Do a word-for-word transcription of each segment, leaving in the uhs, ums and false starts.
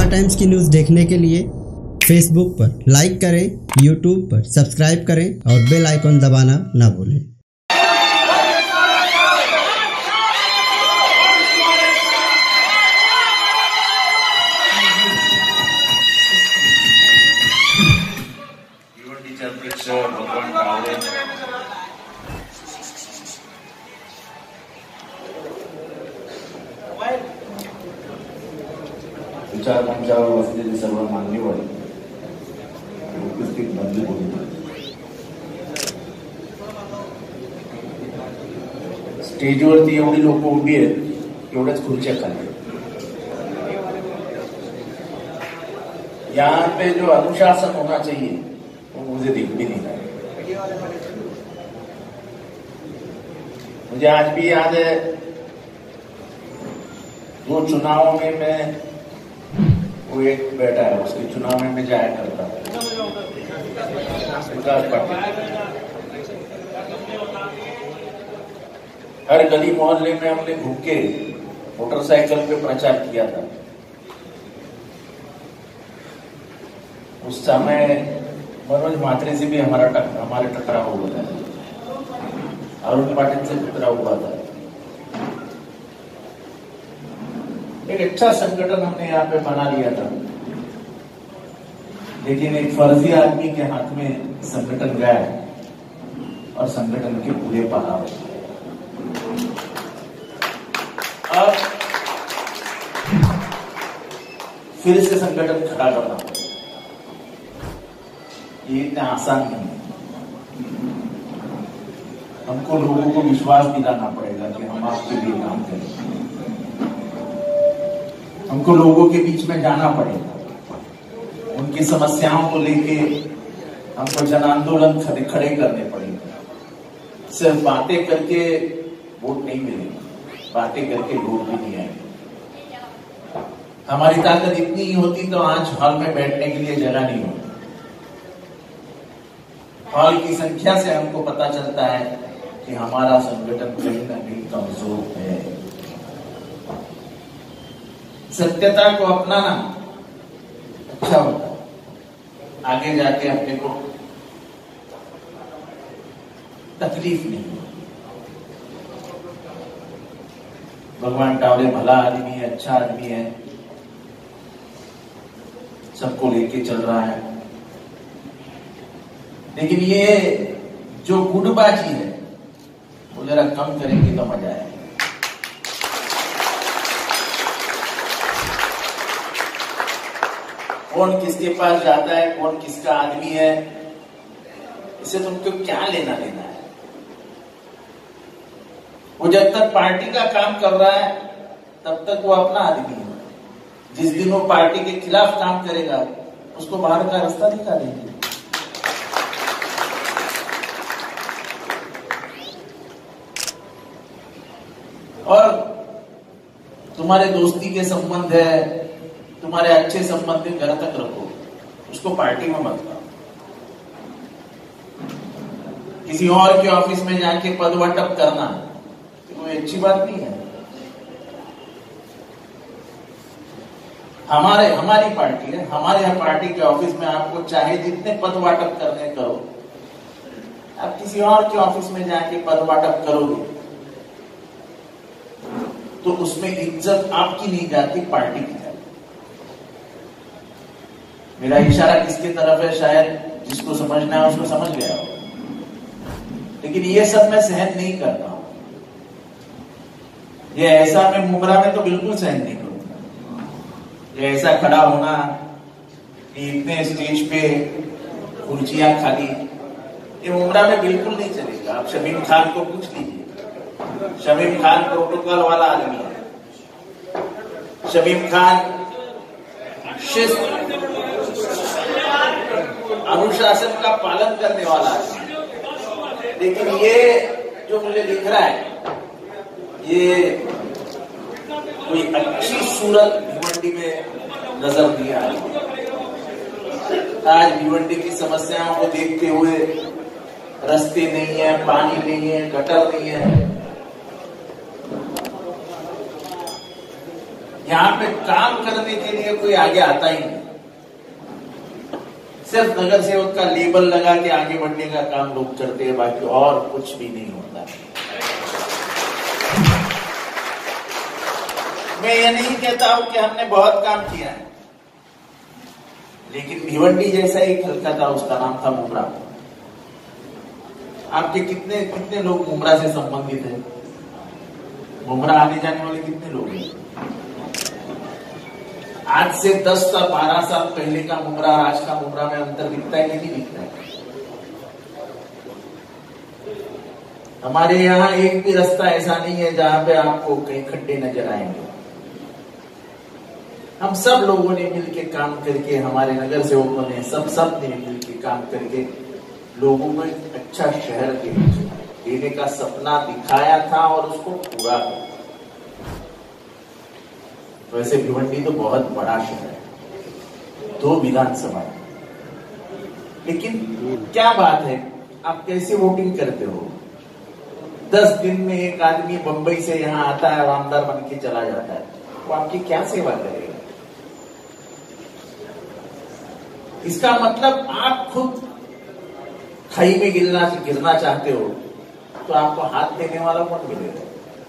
India times की news देखने के लिए फेसबुक पर लाइक करें, यूट्यूब पर सब्सक्राइब करें और बेल आइकन दबाना ना भूलें। भगवान टावरे विचार मंचावर बसलेले सर्व मान्यवर उपस्थित बंधू भगिनी, स्टेजवरती एवढी लोक उभी आहेत, एवढ्याच खुर्च्या खाली। यहाँ पे जो अनुशासन होना चाहिए वो मुझे दिख भी नहीं रहा। मुझे आज भी याद है, दो चुनावों में मैं, वो एक बेटा है उसके चुनाव में मैं जाया करता विकास पार्टी। हर गली मोहल्ले में हमने घूम के मोटरसाइकिल पे प्रचार किया था। उस समय मनोज म्हात्रे से भी हमारा टक, हमारे टकराव हुआ था, अरुण पाटिल से टकराव हुआ था। एक अच्छा संगठन हमने यहाँ पे बना लिया था, लेकिन एक फर्जी आदमी के हाथ में संगठन गया और संगठन के पूरे पड़ाव। अब फिर से संगठन खड़ा करना ये इतना आसान नहीं है। हमको लोगों को विश्वास दिलाना पड़ेगा कि हम आपके लिए काम करें। हमको लोगों के बीच में जाना पड़ेगा, उनकी समस्याओं को लेके हमको जन आंदोलन खड़े खड़े करने पड़ेंगे। सिर्फ बातें करके वोट नहीं मिलेगी, बातें करके वोट भी नहीं आएंगे। हमारी ताकत इतनी ही होती तो आज हॉल में बैठने के लिए जगह नहीं होती। हॉल की संख्या से हमको पता चलता है कि हमारा संगठन कहीं ना कहीं कमजोर है। सत्यता को अपनाना अच्छा होता है, आगे जाके अपने को तकलीफ नहीं हो। भगवान टावरे भला आदमी है, अच्छा आदमी है, सबको लेके चल रहा है, लेकिन ये जो गुटबाजी है वो जरा कम करेंगे तो मजा आएगा। कौन किसके पास जाता है, कौन किसका आदमी है, इससे तुमको क्या लेना देना है। वो जब तक पार्टी का काम कर रहा है तब तक वो अपना आदमी है। जिस दिन वो पार्टी के खिलाफ काम करेगा उसको बाहर का रास्ता दिखा देंगे। और तुम्हारे दोस्ती के संबंध है, तुम्हारे अच्छे संबंध घर तक रखो, उसको पार्टी में मत लाओ। किसी और के ऑफिस में जाके पदवटप करना तो कोई अच्छी बात नहीं है। हमारे हमारी पार्टी है, हमारे यहाँ पार्टी के ऑफिस में आपको चाहे जितने पदवाटप करने करो, आप किसी और के ऑफिस में जाके पदवाटप करोगे तो उसमें इज्जत आपकी नहीं जाती, पार्टी की जाती। मेरा इशारा किसकी तरफ है शायद जिसको समझना है उसको समझ गया हो, लेकिन ये सब मैं सहन नहीं करता हूं। ये ऐसा मैं मुमरा में तो बिल्कुल सहन नहीं करूंगा। ये ऐसा खड़ा होना कि इतने स्टेज पे कुर्सियां खाली, ये मुमरा में बिल्कुल नहीं चलेगा। आप शमीम खान को पूछ लीजिए, शमीम खान प्रोटोकॉल वाला आदमी है। शमीम खान शिस्त, अनुशासन का पालन करने वाला आदमी है। लेकिन ये जो मुझे दिख रहा है, ये कोई अच्छी सूरत भिवंडी में नजर नहीं आ रही। आज भिवंडी की समस्याओं को देखते हुए रास्ते नहीं है, पानी नहीं है, गटर नहीं है, यहाँ पे काम करने के लिए कोई आगे आता ही नहीं। सिर्फ नगर सेवक का लेबल लगा के आगे बढ़ने का काम लोग करते हैं, बाकी और कुछ भी नहीं होता। मैं ये नहीं कहता हूं कि हमने बहुत काम किया है, लेकिन भिवंडी जैसा एक हल्का था, उसका नाम था मुमरा। आपके कितने कितने लोग मुमरा से संबंधित हैं? मुमरा आने जाने वाले कितने लोग हैं? आज से दस साल बारह साल पहले का मुमरा और आज का मुमरा में अंतर दिखता है कि नहीं दिखता है? हमारे यहाँ एक भी रास्ता ऐसा नहीं है जहां पे आपको कहीं खड्डे नजर आएंगे। हम सब लोगों ने मिलकर काम करके, हमारे नगर सेवकों ने सब सब ने मिलकर काम करके लोगों को एक अच्छा शहर देने का सपना दिखाया था और उसको पूरा किया। वैसे भिवंडी तो बहुत बड़ा शहर है, दो विधानसभा, लेकिन क्या बात है, आप कैसे वोटिंग करते हो? दस दिन में एक आदमी बंबई से यहाँ आता है और आमदार बन के चला जाता है, वो आपकी क्या सेवा करेगा? इसका मतलब आप खुद खाई में गिरना गिरना चाहते हो तो आपको हाथ देने वाला कौन मिलेगा?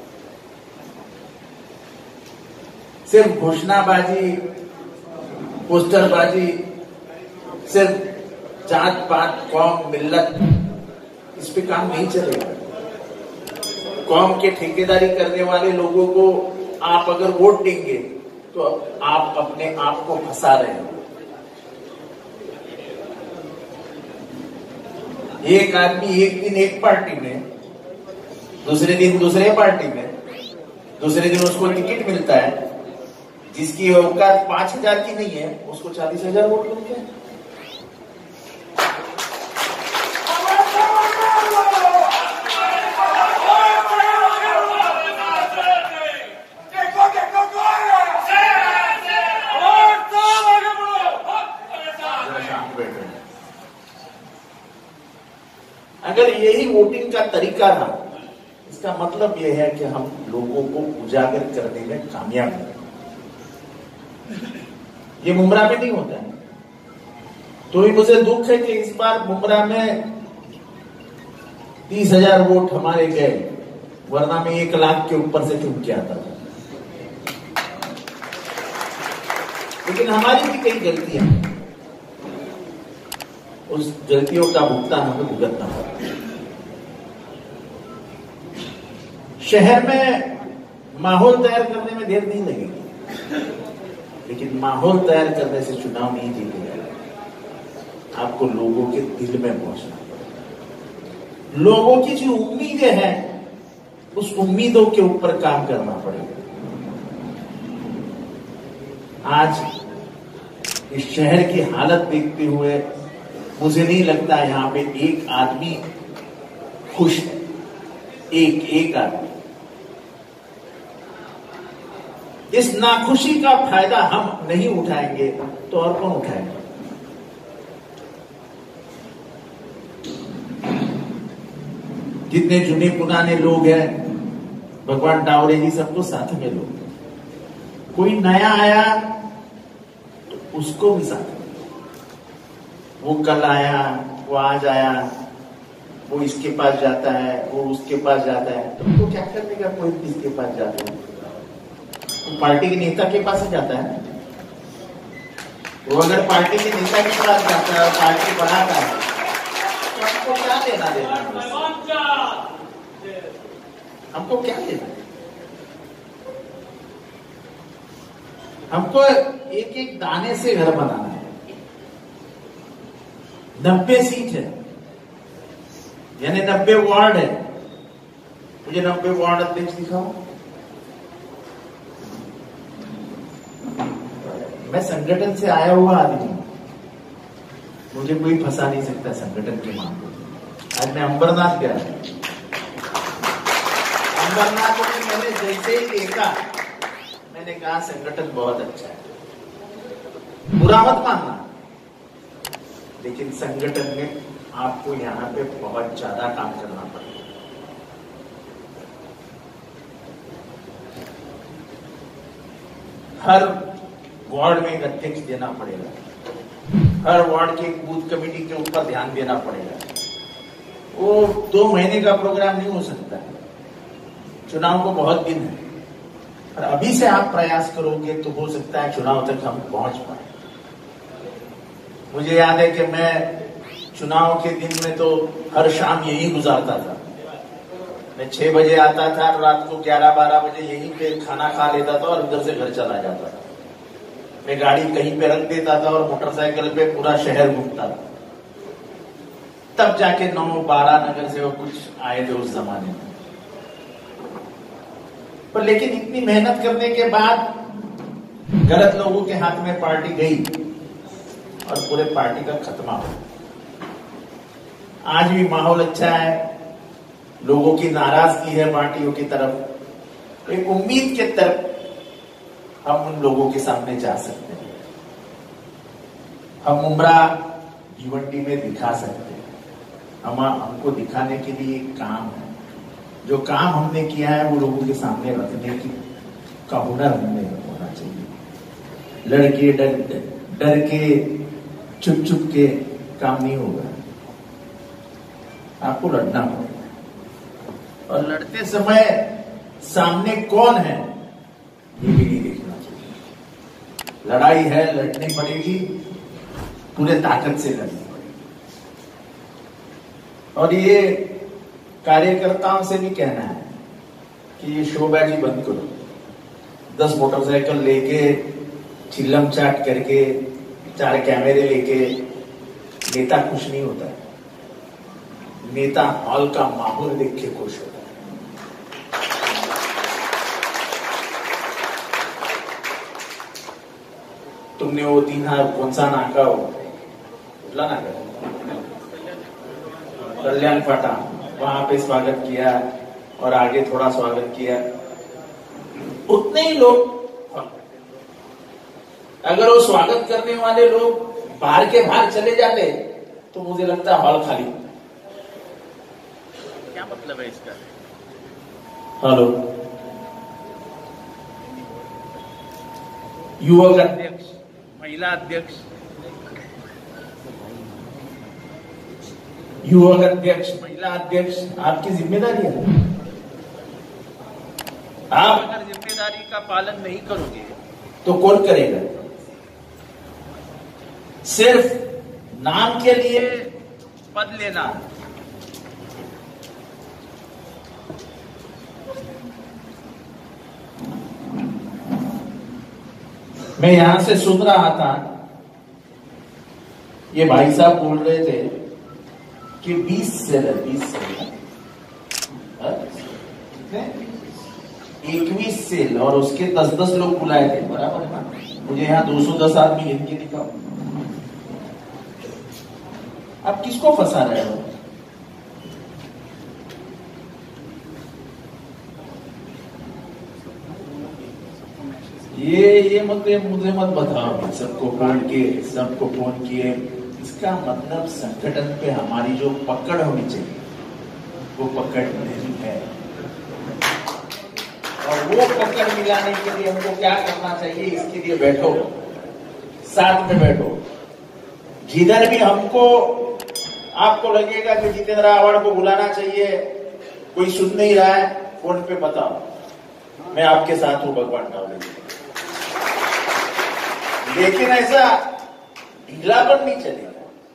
सिर्फ घोषणाबाजी, पोस्टरबाजी, सिर्फ जात पात कौम मिल्लत, इस पे काम नहीं चलेगा। कौम के ठेकेदारी करने वाले लोगों को आप अगर वोट देंगे तो आप अपने आप को फंसा रहे हो। एक आदमी एक दिन एक पार्टी में, दूसरे दिन दूसरे पार्टी में, दूसरे दिन उसको टिकट मिलता है, जिसकी औकात पांच हजार की नहीं है उसको चालीस हजार वोट मिलते हैं। अगर यही वोटिंग का तरीका था, इसका मतलब यह है कि हम लोगों को उजागर करने में कामयाब हैं। ये मुमरा में नहीं होता है, तो ही मुझे दुख है कि इस बार मुमरा में तीस हजार वोट हमारे गए, वरना में एक लाख के ऊपर से चुन के आता था। लेकिन हमारी भी कई गलतियां हैं, उस गलतियों का भुगतान हमें भुगतना पड़ा। शहर में माहौल तैयार करने में देर नहीं लगेगी, लेकिन माहौल तैयार करने से चुनाव नहीं जीते जाएगा। आपको लोगों के दिल में पहुंचना पड़ेगा। लोगों की जो उम्मीदें हैं, उस उम्मीदों के ऊपर काम करना पड़ेगा। आज इस शहर की हालत देखते हुए मुझे नहीं लगता यहां पे एक आदमी खुश है, एक एक आदमी। इस नाखुशी का फायदा हम नहीं उठाएंगे तो और कौन उठाएंगे? जितने जुने पुराने लोग हैं, भगवान टावरे जी सबको साथ में लो। कोई नया आया तो उसको भी साथ में, वो कल आया, वो आज आया, वो इसके पास जाता है, वो उसके पास जाता है, तुमको तो क्या करने का? कोई किसके पास जाता है? तो पार्टी के नेता के पास ही जाता है। वो अगर पार्टी के नेता के पास जाता है और पार्टी बढ़ाता है तो हमको क्या देना देना? हमको क्या देना? हमको एक एक दाने से घर बनाना है। नब्बे सीट है, यानी नब्बे वार्ड है। मुझे नब्बे वार्ड अध्यक्ष दिखाओ। मैं संगठन से आया हुआ आदमी, मुझे कोई फंसा नहीं सकता संगठन के मामले में। आज मैं अंबरनाथ गया, अंबरनाथ में मैंने जैसे ही देखा, मैंने कहा संगठन बहुत अच्छा है। बुरा मत मानना, लेकिन संगठन में आपको यहाँ पे बहुत ज्यादा काम करना पड़ेगा। हर वार्ड में एक अध्यक्ष देना पड़ेगा, हर वार्ड के एक बूथ कमेटी के ऊपर ध्यान देना पड़ेगा। वो दो महीने का प्रोग्राम नहीं हो सकता, चुनाव को बहुत दिन है। और अभी से आप प्रयास करोगे तो हो सकता है चुनाव तक हम पहुंच पाए। मुझे याद है कि मैं चुनाव के दिन में तो हर शाम यही गुजारता था। मैं छह बजे आता था और रात को ग्यारह बारह बजे यहीं पे खाना खा लेता था और उधर से घर चला जाता था। मैं गाड़ी कहीं पे रख देता था और मोटरसाइकिल पे पूरा शहर घूमता था। तब जाके नौ बारह नगर से वो कुछ आए थे उस जमाने में। पर लेकिन इतनी मेहनत करने के बाद गलत लोगों के हाथ में पार्टी गई और पूरे पार्टी का खत्मा हो। आज भी माहौल अच्छा है, लोगों की नाराजगी है पार्टियों की तरफ। एक उम्मीद के तरफ हम उन लोगों के सामने जा सकते हैं, हम उम्रा भिवंडी में दिखा सकते हैं। हम हमको दिखाने के लिए एक काम है, जो काम हमने किया है वो लोगों के सामने रखने की का हुनर हमने होना चाहिए। लड़के डर डर के चुप चुप के काम नहीं होगा, आपको लड़ना पड़ेगा। और लड़ते समय सामने कौन है ये भी नहीं देखना चाहिए। लड़ाई है, लड़नी पड़ेगी, पूरे ताकत से लड़नी पड़ेगी। और ये कार्यकर्ताओं से भी कहना है कि ये शोबाजी बंद करो। दस मोटरसाइकिल लेके चिल्लम चाट करके चार कैमरे लेके नेता खुश नहीं होता है। नेता हॉल का माहौल देख के खुश होता है। तुमने वो तीन हार कौन सा नाका हो कुठला नाका कल्याण फाटा वहां पे स्वागत किया और आगे थोड़ा स्वागत किया, उतने ही लोग। अगर वो स्वागत करने वाले लोग बाहर के बाहर चले जाते तो मुझे लगता है हॉल खाली। क्या मतलब है इसका? हेलो, युवक अध्यक्ष, महिला अध्यक्ष, युवक अध्यक्ष, महिला अध्यक्ष आपकी जिम्मेदारी है। आप अगर जिम्मेदारी का पालन नहीं करोगे तो कौन करेगा? सिर्फ नाम के लिए पद लेना, मैं यहां से सुन रहा था, ये भाई साहब बोल रहे थे कि बीस सेल है, बीस सेल इक्कीस सेल और उसके दस दस लोग बुलाए थे, बराबर है ना? मुझे यहाँ दो सौ दस आदमी गिन के दिखाओ। आप किसको फंसा रहे हो? ये ये मत मुझे मत बताओ। सबको फोन किए, सबको फोन किए, इसका मतलब संगठन पे हमारी जो पकड़ होनी चाहिए वो पकड़ नहीं है। और वो पकड़ मिलाने के लिए हमको क्या करना चाहिए? इसके लिए बैठो, साथ में बैठो। जिधर भी हमको आपको लगेगा कि जितेंद्र आव्हाड को बुलाना चाहिए, कोई सुन नहीं रहा है, फोन पे बताओ, मैं आपके साथ हूं भगवान डावले। लेकिन ऐसा ढीलापन नहीं चलेगा।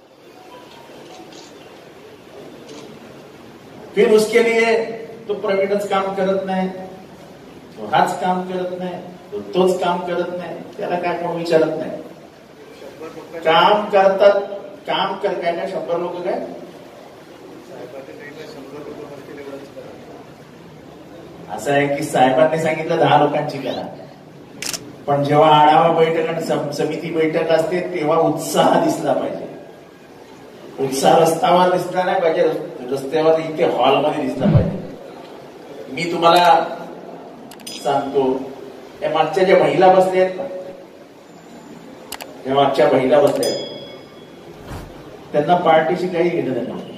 फिर उसके लिए तो प्रवीणच काम करत नाही, तो हाच काम करत नाही, तो तोच काम करत नाही, त्याला काय कोण विचारत नाही। काम करतात, काम कर काय काय शंभर लोक काय असं आहे की साहेबांनी सांगितलं दहा लोकांची करा, पण जेव्हा आढावा बैठक आणि समिती बैठक असते तेव्हा उत्साह दिसला पाहिजे। उत्साह रस्त्यावर दिसला नाही पाहिजे, रस्त्यावर इथे हॉलमध्ये दिसला पाहिजे। मी तुम्हाला सांगतो, या मागच्या ज्या महिला बसल्या आहेत ना, या मागच्या महिला बसल्या आहेत त्यांना पार्टीशी काही घेणं देणं नाही।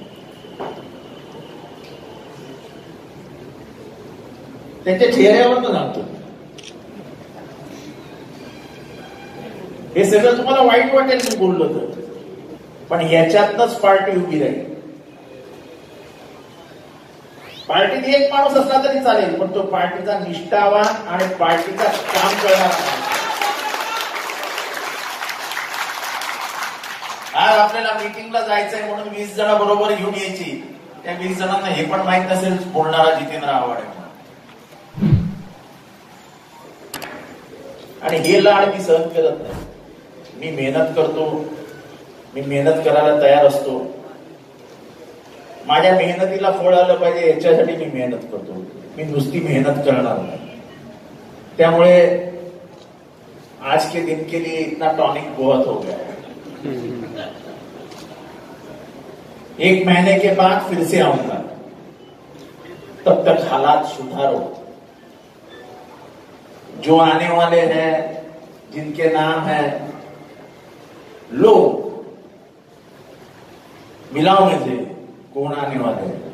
त्यांच्या चेहऱ्यावर सांगतो, हे सगळं तुम्हाला वाईट वाटेल मी बोललो तर, पण याच्यातनच पार्टी उभी राहील. पार्टीत एक माणूस असला तरी चालेल, पण तो पार्टीचा निष्ठावान आणि पार्टीचा काम करणारा. आज आपल्याला मीटिंगला जायचंय म्हणून वीस जण बरोबर घेऊन यायची. त्या वीस जणांना हे पण माहित नसेल बोलणारा जितेंद्र आव्हाड आहे. आणि हे लाड मी सहन करत नाही. मी मेहनत करतो, मी मेहनत करायला तयार असतो. माझ्या मेहनतीला फळ आलं पाहिजे याच्यासाठी मी मेहनत करतो. मी नुसती मेहनत करणार नाही. त्यामुळे आज के दिन के लिए इतना टॉनिक बहुत हो गया है. एक महीने के बाद फिर से आऊंगा. तब तक हालात सुधारो. जो आने वाले हैं, जिनके नाम है, लो मिलाओ में से कौन आने वाले हैं.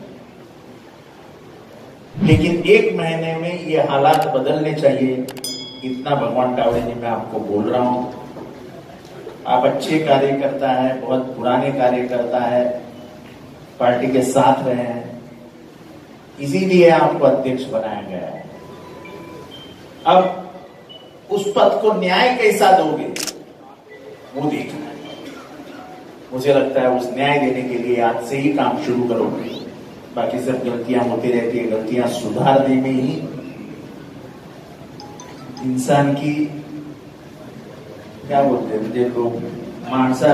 लेकिन एक महीने में ये हालात बदलने चाहिए. इतना भगवान टावड़े जी मैं आपको बोल रहा हूं. आप अच्छे कार्यकर्ता है, बहुत पुराने कार्यकर्ता है, पार्टी के साथ रहे हैं, इसीलिए आपको अध्यक्ष बनाया गया है. अब उस पद को न्याय कैसा दोगे वो देखना है. मुझे लगता है उस न्याय देने के लिए आज से ही काम शुरू करोगे. बाकी सब गलतियां होती रहती है. गलतियां सुधारने में ही इंसान की क्या बोलते हैं मुझे लोग मानसा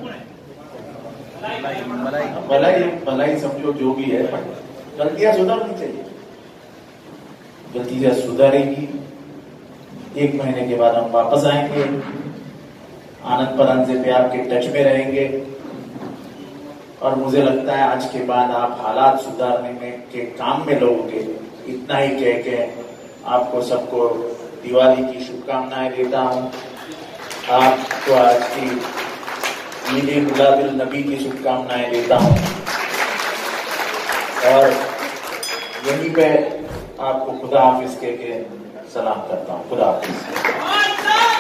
भलाई भलाई समझो जो भी है, गलतियां सुधारनी चाहिए. गलतियां सुधारेगी. एक महीने के बाद हम वापस आएंगे. आनंद परांजपे पे आपके टच में रहेंगे. और मुझे लगता है आज के बाद आप हालात सुधारने में के काम में लोगे. इतना ही कह के आपको सबको दिवाली की शुभकामनाएं देता हूं. आपको आज की ईद मिलादुल नबी की शुभकामनाएं देता हूं. और यहीं पे आपको खुदा हाफिज कह के सलाम करता हूं. खुदा हाफिज.